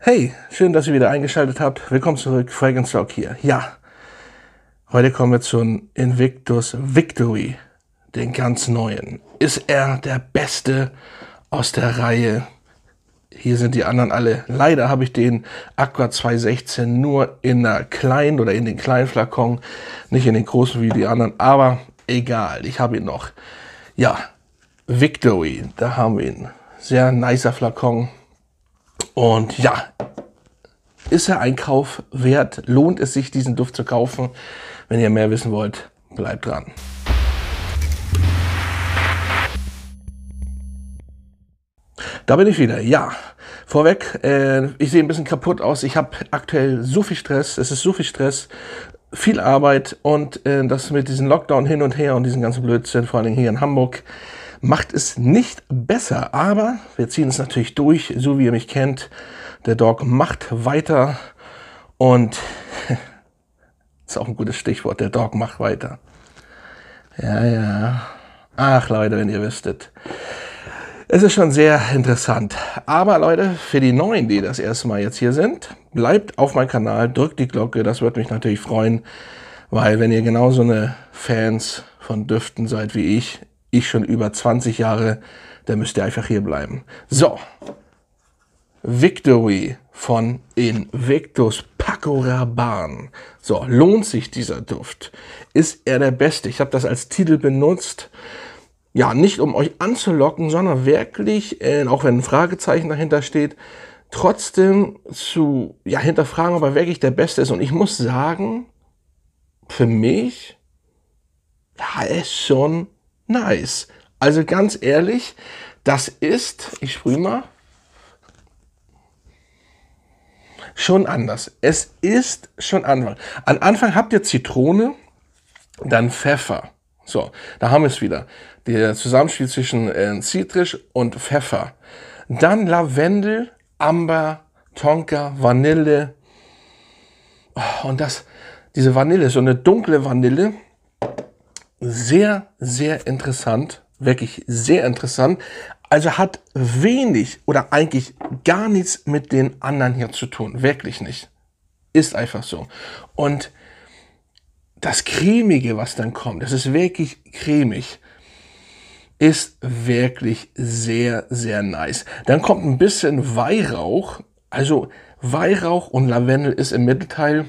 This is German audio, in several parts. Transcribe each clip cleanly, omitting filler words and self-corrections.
Hey, schön, dass ihr wieder eingeschaltet habt. Willkommen zurück, Fragrance Talk hier. Ja, heute kommen wir zum Invictus Victory, den ganz neuen. Ist er der Beste aus der Reihe? Hier sind die anderen alle. Leider habe ich den Aqua 216 nur in einer kleinen oder in den kleinen Flakon, nicht in den großen wie die anderen, aber egal, ich habe ihn noch. Ja, Victory, da haben wir ihn. Sehr nicer Flakon. Und ja, ist er ein Kauf wert? Lohnt es sich, diesen Duft zu kaufen? Wenn ihr mehr wissen wollt, bleibt dran. Da bin ich wieder, ja. Vorweg, ich sehe ein bisschen kaputt aus. Ich habe aktuell so viel Stress, es ist so viel Stress, viel Arbeit und das mit diesem Lockdown hin und her und diesen ganzen Blödsinn, vor allem hier in Hamburg, macht es nicht besser. Aber wir ziehen es natürlich durch, so wie ihr mich kennt. Der Dog macht weiter und ist auch ein gutes Stichwort, der Dog macht weiter. Ja, ja. Ach Leute, wenn ihr wüsstet. Es ist schon sehr interessant. Aber Leute, für die Neuen, die das erste Mal jetzt hier sind, bleibt auf meinem Kanal, drückt die Glocke, das würde mich natürlich freuen, weil wenn ihr genauso eine Fans von Düften seid wie ich schon über 20 Jahre, dann müsst ihr einfach hier bleiben. So, Victory von Invictus Paco Rabanne. So, lohnt sich dieser Duft? Ist er der Beste? Ich habe das als Titel benutzt. Ja, nicht um euch anzulocken, sondern wirklich, auch wenn ein Fragezeichen dahinter steht, trotzdem zu hinterfragen, ob er wirklich der Beste ist. Und ich muss sagen, für mich, ja, er ist schon nice. Also ganz ehrlich, das ist, ich sprühe mal, schon anders. Es ist schon anders. Am Anfang habt ihr Zitrone, dann Pfeffer. So, da haben wir es wieder. Der Zusammenspiel zwischen Zitrisch und Pfeffer. Dann Lavendel, Amber, Tonka, Vanille. Und diese Vanille, so eine dunkle Vanille. Sehr, sehr interessant. Wirklich sehr interessant. Also hat wenig oder eigentlich gar nichts mit den anderen hier zu tun. Wirklich nicht. Ist einfach so. Und das Cremige, was dann kommt, das ist wirklich cremig, ist wirklich sehr, sehr nice. Dann kommt ein bisschen Weihrauch. Also Weihrauch und Lavendel ist im Mittelteil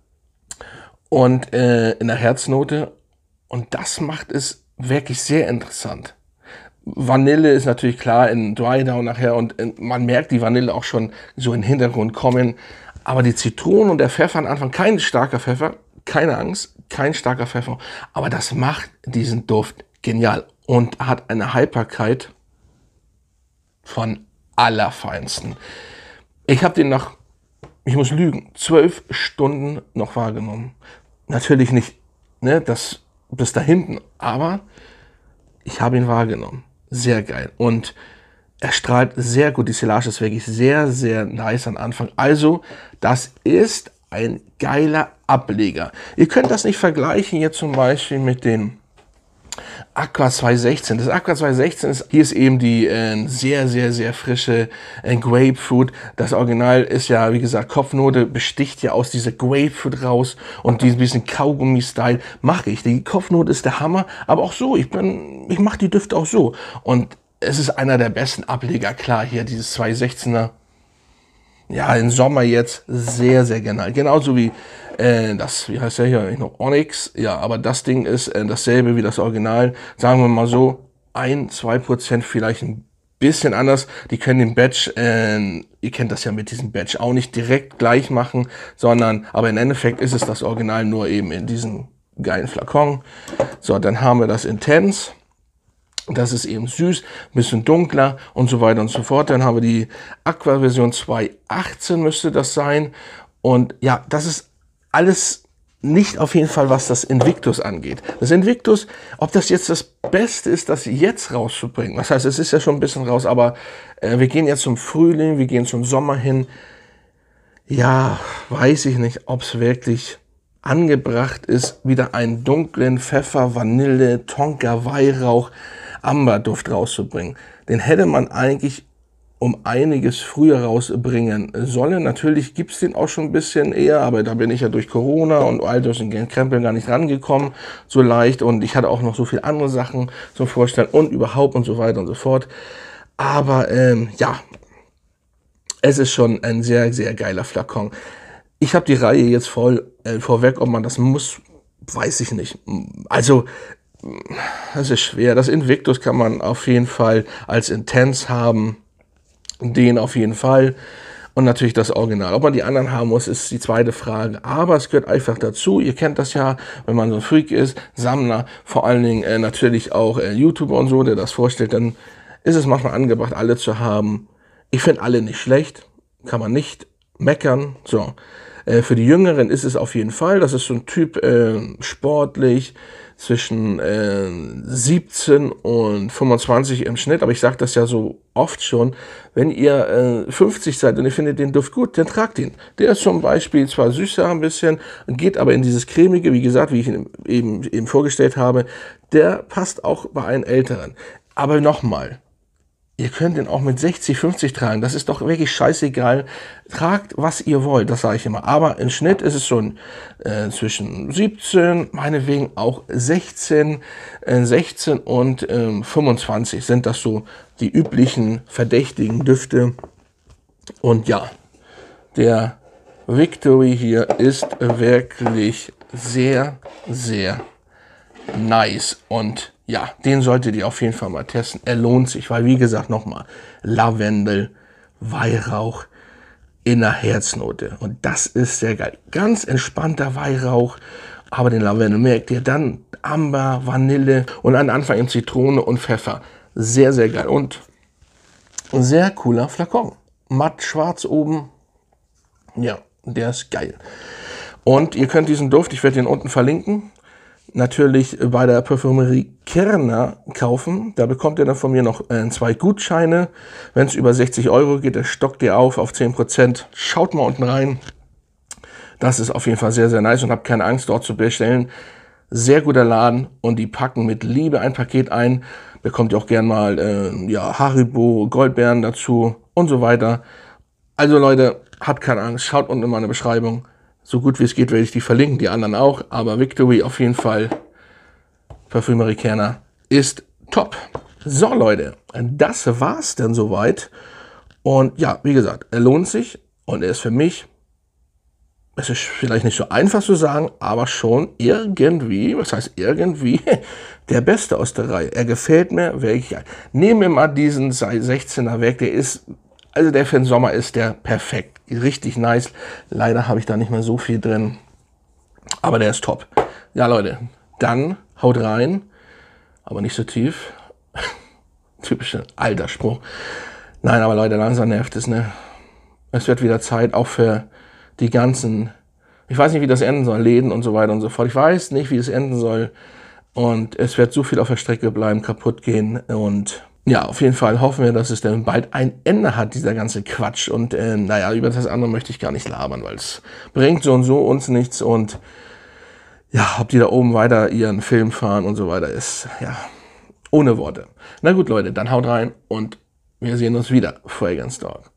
und in der Herznote. Und das macht es wirklich sehr interessant. Vanille ist natürlich klar in Dry Down nachher und man merkt die Vanille auch schon so in den Hintergrund kommen. Aber die Zitronen und der Pfeffer am Anfang, kein starker Pfeffer, keine Angst, kein starker Pfeffer. Aber das macht diesen Duft genial und hat eine Haltbarkeit von allerfeinsten. Ich habe den ich muss lügen, 12 Stunden noch wahrgenommen. Natürlich nicht, ne, das bis da hinten, aber ich habe ihn wahrgenommen. Sehr geil. Und er strahlt sehr gut. Die Silage ist wirklich sehr, sehr nice am Anfang. Also, das ist ein geiler Ableger. Ihr könnt das nicht vergleichen jetzt zum Beispiel mit den Aqua 216. Das Aqua 216 hier ist eben die sehr, sehr, sehr frische Grapefruit. Das Original ist ja, wie gesagt, Kopfnote besticht ja aus dieser Grapefruit raus und diesen bisschen Kaugummi-Style mache ich. Die Kopfnote ist der Hammer, aber auch so, ich mache die Düfte auch so. Und es ist einer der besten Ableger, klar, hier dieses 216er. Ja, im Sommer jetzt sehr, sehr genial. Genauso wie wie heißt der hier noch, Onyx. Ja, aber das Ding ist dasselbe wie das Original. Sagen wir mal so, 1-2% vielleicht ein bisschen anders. Die können den Batch, ihr kennt das ja mit diesem Batch, auch nicht direkt gleich machen, sondern, aber im Endeffekt ist es das Original nur eben in diesem geilen Flakon. So, dann haben wir das Intense. Das ist eben süß, ein bisschen dunkler und so weiter und so fort. Dann haben wir die Aqua Version 2.18 müsste das sein. Und ja, das ist alles nicht auf jeden Fall, was das Invictus angeht. Das Invictus, ob das jetzt das Beste ist, das jetzt rauszubringen. Das heißt, es ist ja schon ein bisschen raus, aber wir gehen jetzt zum Frühling, wir gehen zum Sommer hin. Ja, weiß ich nicht, ob es wirklich angebracht ist, wieder einen dunklen Pfeffer, Vanille, Tonka, Weihrauch, Amberduft rauszubringen. Den hätte man eigentlich um einiges früher rausbringen sollen. Natürlich gibt es den auch schon ein bisschen eher, aber da bin ich ja durch Corona und all durch den Krempel gar nicht rangekommen, so leicht. Und ich hatte auch noch so viele andere Sachen zum Vorstellen und überhaupt und so weiter und so fort. Aber ja, es ist schon ein sehr, sehr geiler Flakon. Ich habe die Reihe jetzt voll vorweg, ob man das muss, weiß ich nicht. Also, das ist schwer. Das Invictus kann man auf jeden Fall als Intense haben. Den auf jeden Fall. Und natürlich das Original. Ob man die anderen haben muss, ist die zweite Frage. Aber es gehört einfach dazu. Ihr kennt das ja, wenn man so ein Freak ist, Sammler, vor allen Dingen natürlich auch YouTuber und so, der das vorstellt, dann ist es manchmal angebracht, alle zu haben. Ich finde alle nicht schlecht. Kann man nicht meckern. So. Für die Jüngeren ist es auf jeden Fall. Das ist so ein Typ sportlich zwischen 17 und 25 im Schnitt. Aber ich sage das ja so oft schon. Wenn ihr 50 seid und ihr findet den Duft gut, dann tragt ihn. Der ist zum Beispiel zwar süßer ein bisschen, geht aber in dieses cremige, wie gesagt, wie ich ihn eben vorgestellt habe. Der passt auch bei einen Älteren. Aber nochmal. Ihr könnt den auch mit 60, 50 tragen. Das ist doch wirklich scheißegal. Tragt, was ihr wollt, das sage ich immer. Aber im Schnitt ist es schon zwischen 17, meinetwegen auch 16 und 25 sind das so die üblichen verdächtigen Düfte. Und ja, der Victory hier ist wirklich sehr, sehr nice. Und ja, den solltet ihr auf jeden Fall mal testen. Er lohnt sich, weil wie gesagt nochmal, Lavendel, Weihrauch in der Herznote. Und das ist sehr geil. Ganz entspannter Weihrauch, aber den Lavendel merkt ihr. Dann Amber, Vanille und an Anfang in Zitrone und Pfeffer. Sehr, sehr geil. Und ein sehr cooler Flakon. Matt schwarz oben. Ja, der ist geil. Und ihr könnt diesen Duft, ich werde den unten verlinken, natürlich bei der Parfümerie Kerner kaufen. Da bekommt ihr dann von mir noch 2 Gutscheine. Wenn es über 60 € geht, der stockt ihr auf 10%. Schaut mal unten rein. Das ist auf jeden Fall sehr, sehr nice und habt keine Angst, dort zu bestellen. Sehr guter Laden und die packen mit Liebe ein Paket ein. Bekommt ihr auch gern mal ja, Haribo, Goldbeeren dazu und so weiter. Also Leute, habt keine Angst. Schaut unten in meine Beschreibung. So gut wie es geht, werde ich die verlinken, die anderen auch. Aber Victory auf jeden Fall, Parfümerie Kerner, ist top. So Leute, das war's dann soweit. Und ja, wie gesagt, er lohnt sich und er ist für mich, es ist vielleicht nicht so einfach zu sagen, aber schon irgendwie, was heißt irgendwie, der Beste aus der Reihe. Er gefällt mir wirklich. Nehmen wir mal diesen 16er weg, der ist, also der für den Sommer ist der perfekt. Richtig nice. Leider habe ich da nicht mehr so viel drin. Aber der ist top. Ja, Leute, dann haut rein. Aber nicht so tief. Typischer alter Spruch. Nein, aber Leute, langsam nervt es, ne? Es wird wieder Zeit, auch für die ganzen, ich weiß nicht, wie das enden soll, Läden und so weiter und so fort. Ich weiß nicht, wie es enden soll. Und es wird so viel auf der Strecke bleiben, kaputt gehen. Und ja, auf jeden Fall hoffen wir, dass es dann bald ein Ende hat, dieser ganze Quatsch. Und naja, über das andere möchte ich gar nicht labern, weil es bringt so und so uns nichts. Und ja, ob die da oben weiter ihren Film fahren und so weiter ist, ja, ohne Worte. Na gut, Leute, dann haut rein und wir sehen uns wieder. Fragrance Dog.